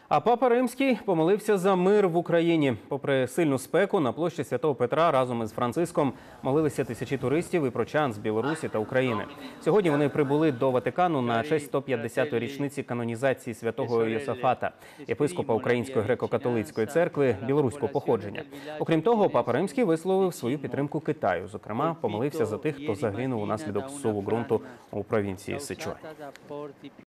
А Папа Римський помолився за мир в Україні. Попри сильну спеку, на площі Святого Петра разом із Франциском молилися тисячі туристів і прочан з Білорусі та України. Сьогодні вони прибули до Ватикану на честь 150-ї річниці канонізації святого Йосафата, єпископа Української греко-католицької церкви білоруського походження. Окрім того, Папа Римський висловив свою підтримку Китаю. Зокрема, помолився за тих, хто загинув унаслідок зсуву ґрунту у провінції Сичуань.